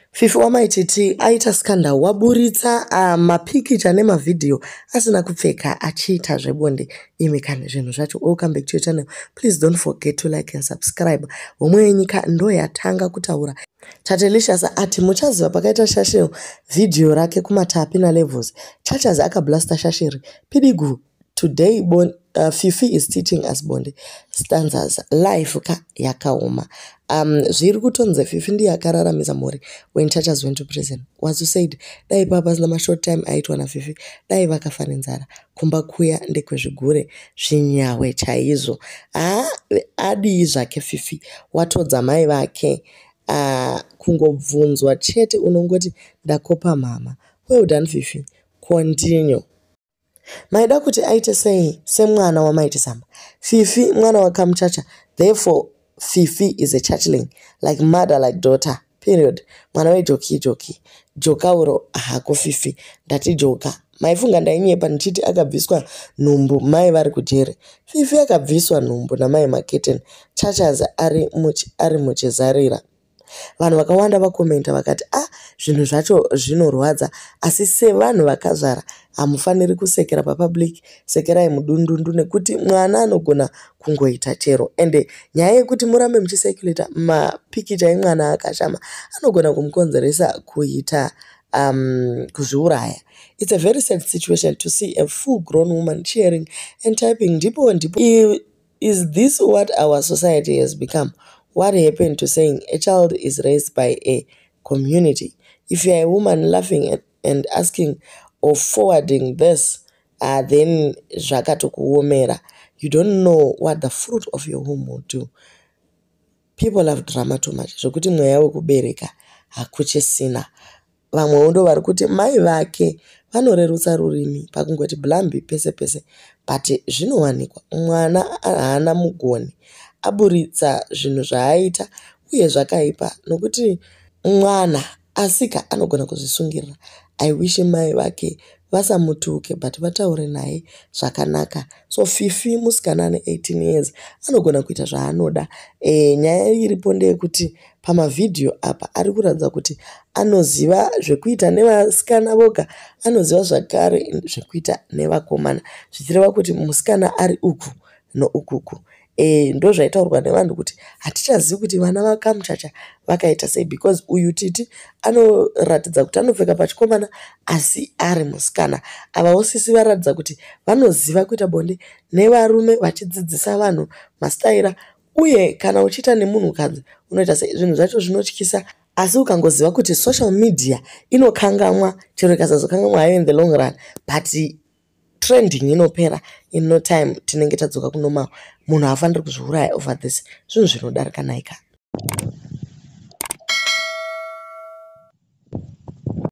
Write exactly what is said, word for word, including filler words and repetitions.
Fifi WaMaitt aita scandal waburitsa uh, mapicture nemavideo asina kupfeka achiita zvebonde. Imi kana zvinhu zvacho. Welcome back to your channel. Please don't forget to like and subscribe. Homwe yenyika ndo yatanga kutaura. Tatelicious ati muchaziva pakaita naShashl video rake kumatapi na levels. Chachazi akablasta naShashl. Pidigu today bon, uh, Fifi is teaching us bonde stanzas life ka yakaoma. Um, zviri kutonze Fifi ndiye akararamisa mhuri when Chachazi went to prison. Was you said dai papa zina short time aitwa na Fifi dai vakafa nenzara kumba kuya ndekwezvigure zvinyawe chaizvo. Ah, adi zvake Fifi watodza mai vake uh, kungobvunzwa chete unongoti ndakopa mama. Well done Fifi, continue. Maida kuti aite sei semwana WaMaitt sama. Fifi mwana wakamuchacha, therefore Fifi is a chachling, like mother like daughter, period. Mwana we joki joki joka uro hako Fifi ndati joka maifunga ndainyepa ndichiti akabviswa nhumbu mai vari kujere. Fifi akabviswa nhumbu namai maketen Chachazi ari muchi ari muchizarira. Vanhu vakawanda vakomenta vakati ah zvinhu zvacho zvinorwadza asi sevanhu vakazvara hamufaniri kusekera papublic, sekerai mudundundu nekuti mwana anogona kungoita chero. Ende nyaya yekuti murambe muchiseculator mapicture emwana akashama anogona kumukonzeresa kuita um, kuzviuraya. It's a very sad situation to see a full grown woman cheering and typing ndipo ndipo. Is this what our society has become? What happened to saying a child is raised by a community? If you are a woman laughing at, and asking or forwarding this, uh, then zvakatokuomera. You don't know what the fruit of your womb will do. People have drama too much. Zvokuti mweya wekubereka hakuchisina. Vamwe ndo vari kuti mai vake vanorerutsa rurimi pakungoti blambi pese pese, but zvinowanikwa mwana haana mugoni aburitsa zvinhu zvaaita uye zvakaipa nokuti mwana asika anogona kuzvisungirira. I wish mai vake vasamutuke but vataure naye zvakanaka. So Fifi musikana ane eighteen years anogona kuita zvaanoda. E, nyaya iripo ndeyekuti pamavideo apa ari kuratidza kuti anoziva zvekuita nevasikana voga, anoziva zvakare zvekuita nevakomana, zvichireva kuti musikana ari uku noukuku. E, ndo zvaitaurwa nevanhu kuti hatichazivi kuti vana vakamuchacha vakaita sei, because uyu titi anoratidza kuti anopfeka pachikomana asi ari musikana. Ava osisi varatidza kuti vanoziva kuita bonde nevarume vachidzidzisa vanhu mastaira, uye kana uchiita nemunhukadzi unoita sei. Zvinhu zvacho zvinotyisa, asi ukangoziva kuti social media inokangamwa, chero ikasazokangamwa hayo in the long run, but trending inopera in no time tinenge tadzoka kunormal. Munhu haafaniri kuzviuraya over this. Zvinhu zvinodarika naika.